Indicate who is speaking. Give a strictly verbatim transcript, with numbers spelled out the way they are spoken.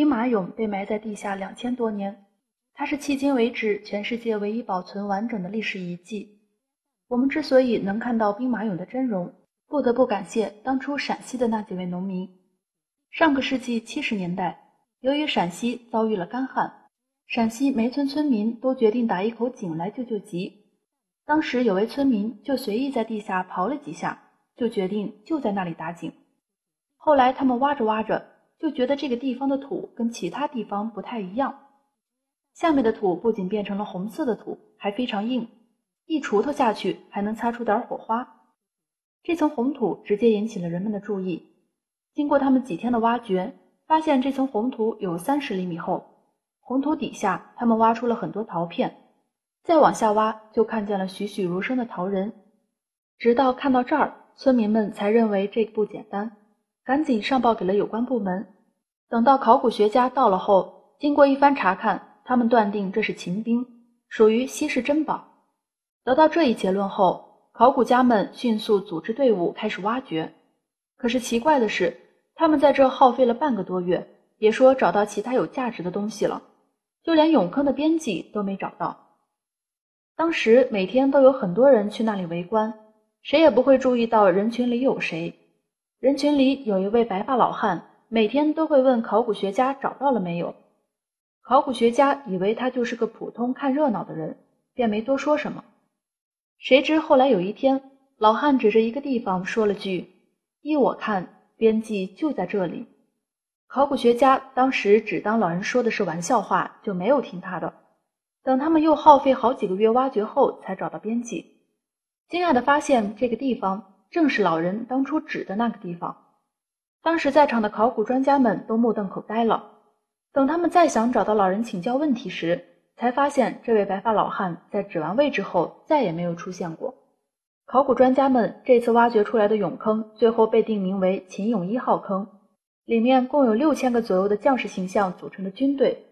Speaker 1: 兵马俑被埋在地下两千多年，它是迄今为止全世界唯一保存完整的历史遗迹。我们之所以能看到兵马俑的真容，不得不感谢当初陕西的那几位农民。上个世纪七十年代，由于陕西遭遇了干旱，陕西每村村民都决定打一口井来救救急。当时有位村民就随意在地下刨了几下，就决定就在那里打井。后来他们挖着挖着，就觉得这个地方的土跟其他地方不太一样。下面的土不仅变成了红色的土，还非常硬，一锄头下去还能擦出点火花。这层红土直接引起了人们的注意。经过他们几天的挖掘，发现这层红土有三十厘米厚，红土底下他们挖出了很多陶片，再往下挖就看见了栩栩如生的陶人。直到看到这儿，村民们才认为这不简单，赶紧上报给了有关部门。等到考古学家到了后，经过一番查看，他们断定这是秦兵，属于稀世珍宝。得到这一结论后，考古家们迅速组织队伍开始挖掘。可是奇怪的是，他们在这耗费了半个多月，别说找到其他有价值的东西了，就连俑坑的边际都没找到。当时每天都有很多人去那里围观，谁也不会注意到人群里有谁。人群里有一位白发老汉，每天都会问考古学家找到了没有。考古学家以为他就是个普通看热闹的人，便没多说什么。谁知后来有一天，老汉指着一个地方说了句：“依我看，边际就在这里。”考古学家当时只当老人说的是玩笑话，就没有听他的。等他们又耗费好几个月挖掘后，才找到边际。惊讶地发现，这个地方正是老人当初指的那个地方。当时在场的考古专家们都目瞪口呆了。等他们再想找到老人请教问题时，才发现这位白发老汉在指完位置后再也没有出现过。考古专家们这次挖掘出来的俑坑最后被定名为秦俑一号坑，里面共有六千个左右的将士形象组成的军队